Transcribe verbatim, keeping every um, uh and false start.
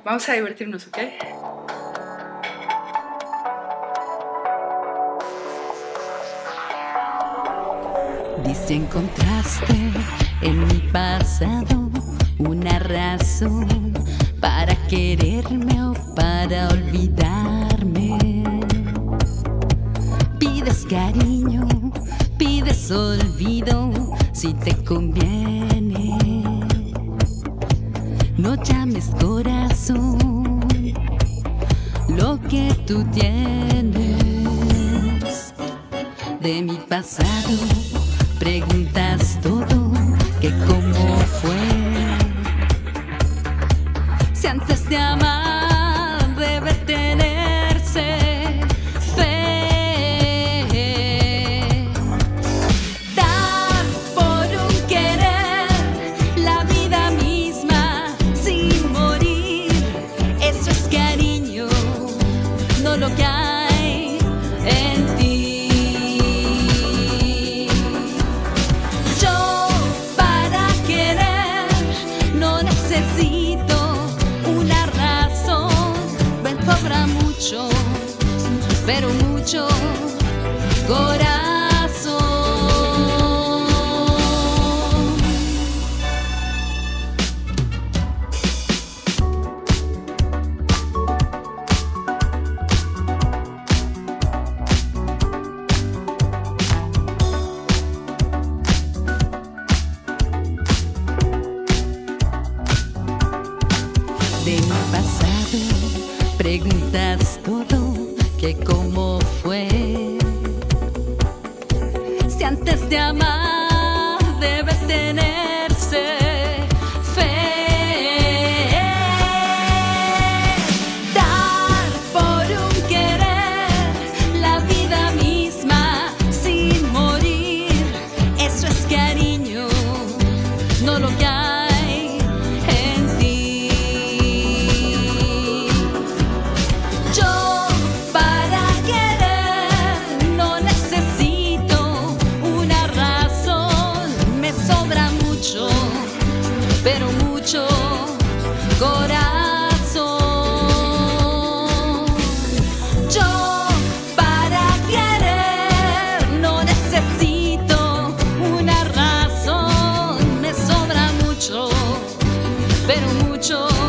Vamos a divertirnos, ¿ok? Dice encontraste en mi pasado una razón para quererme o para olvidarme. Pides cariño, pides olvido si te conviene. No llames corazón lo que tú tienes. De mi pasado preguntas todo, que cómo fue. Si antes de amar debe tenerse fe. Dar por un querer la vida misma sin morir, eso es cariño, no lo que hay en ti. Mucho, pero mucho corazón. De mi pasado preguntas todo, que cómo fue. Si antes de amar debe tenerse fe. Dar por un querer la vida misma sin morir, eso es cariño, no lo que hay en ti. Pero mucho corazón. Yo para querer no necesito una razón, me sobra mucho, pero mucho